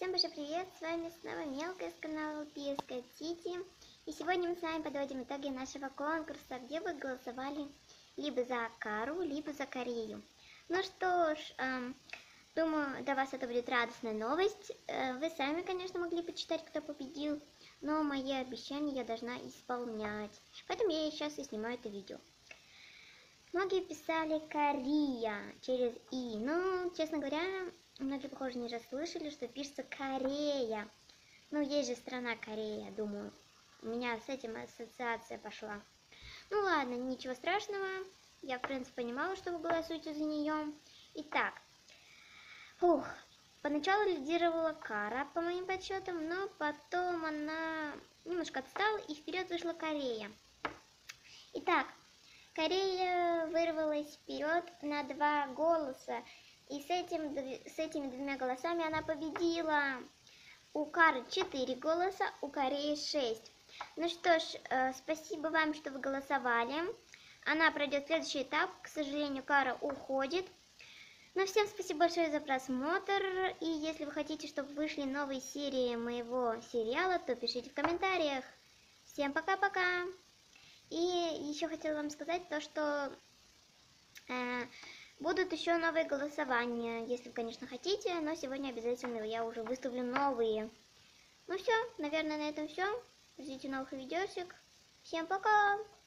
Всем большой привет, с вами снова Мелкая с канала Писка Тити. И сегодня мы с вами подводим итоги нашего конкурса, где вы голосовали либо за Кару, либо за Корею. Ну что ж, думаю, для вас это будет радостная новость. Вы сами, конечно, могли почитать, кто победил, но мои обещания я должна исполнять. Поэтому я сейчас и снимаю это видео. Многие писали Корея через И, но, честно говоря, многие, похоже, не расслышали, что пишется Корея. Ну, есть же страна Корея, думаю. У меня с этим ассоциация пошла. Ну ладно, ничего страшного. Я, в принципе, понимала, что вы голосуете за нее. Итак, поначалу лидировала Кара, по моим подсчетам, но потом она немножко отстала, и вперед вышла Корея. Итак, Корея вырвалась вперед на 2 голоса, и с этими 2 голосами она победила. У Кары 4 голоса, у Кореи 6. Ну что ж, спасибо вам, что вы голосовали. Она пройдет следующий этап. К сожалению, Кара уходит. Но всем спасибо большое за просмотр. И если вы хотите, чтобы вышли новые серии моего сериала, то пишите в комментариях. Всем пока-пока. И еще хотела вам сказать то, что будут еще новые голосования, если вы, конечно, хотите, но сегодня обязательно я уже выставлю новые. Ну все, наверное, на этом все. Ждите новых видосик. Всем пока!